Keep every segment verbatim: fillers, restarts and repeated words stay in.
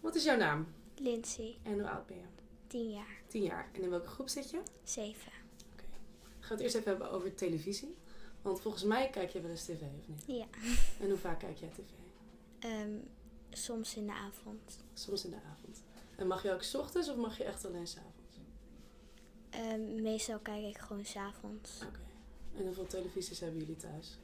Wat is jouw naam? Lindsay, En hoe oud ben je? tien jaar, Tien jaar. En in welke groep zit je? zeven. Oké. Ik ga het eerst even hebben over televisie. Want volgens mij kijk je wel eens tv, of niet? Ja, En hoe vaak kijk jij tv? Ehm, soms in de avond. Soms in de avond. En mag je ook 's ochtends of mag je echt alleen 's avonds? Ehm, meestal kijk ik gewoon 's avonds. Oké. En hoeveel televisies hebben jullie thuis?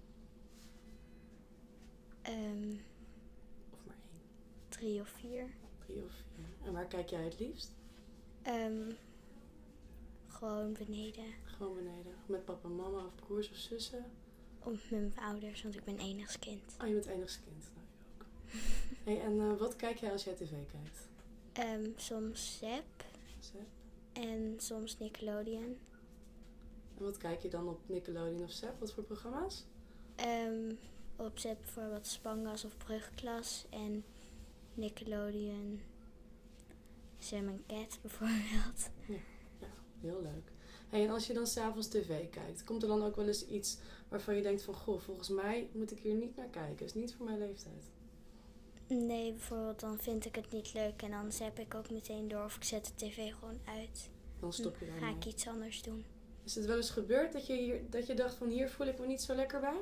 Ehm, Of maar één? drie of vier. Drie of vier? En waar kijk jij het liefst? Ehm, gewoon beneden. Gewoon beneden. Met papa en mama of broers of zussen? Of met mijn ouders, want ik ben enigskind. Oh, je bent enigst kind. Nou, ik ook. Hey, en uh, wat kijk jij als jij tv kijkt? Ehm, soms Zep Zep? en soms Nickelodeon. En wat kijk je dan op Nickelodeon of Zep? Wat voor programma's? Ehm, op Zep bijvoorbeeld Spangas of Brugklas en Nickelodeon Sam en Cat bijvoorbeeld. Heel leuk. Hey, en als je dan s'avonds tv kijkt, komt er dan ook wel eens iets waarvan je denkt van... Goh, volgens mij moet ik hier niet naar kijken. Is niet voor mijn leeftijd. Nee, bijvoorbeeld dan vind ik het niet leuk en dan zap ik ook meteen door of ik zet de tv gewoon uit. Dan stop je Dan daarmee. ga ik iets anders doen. Is het wel eens gebeurd dat je, hier, dat je dacht van hier voel ik me niet zo lekker bij?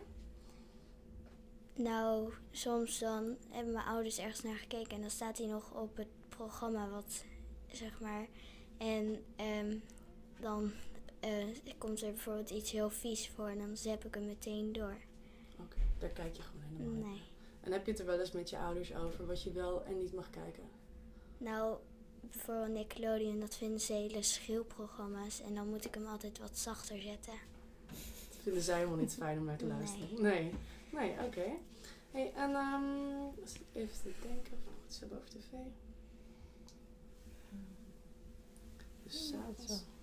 Nou, soms dan hebben mijn ouders ergens naar gekeken en dan staat hij nog op het programma wat, zeg maar. En ehm, dan eh, komt er bijvoorbeeld iets heel vies voor en dan zap ik hem meteen door. Oké, daar kijk je gewoon helemaal niet. Nee. En heb je het er wel eens met je ouders over wat je wel en niet mag kijken? Nou, bijvoorbeeld Nickelodeon, dat vinden ze hele schreeuwprogramma's en dan moet ik hem altijd wat zachter zetten. Dat vinden zij helemaal niet fijn om naar te luisteren. Nee. Nee, oké. Okay. Hey, en um, even te denken of we nog iets hebben over tv. Dus s'avonds.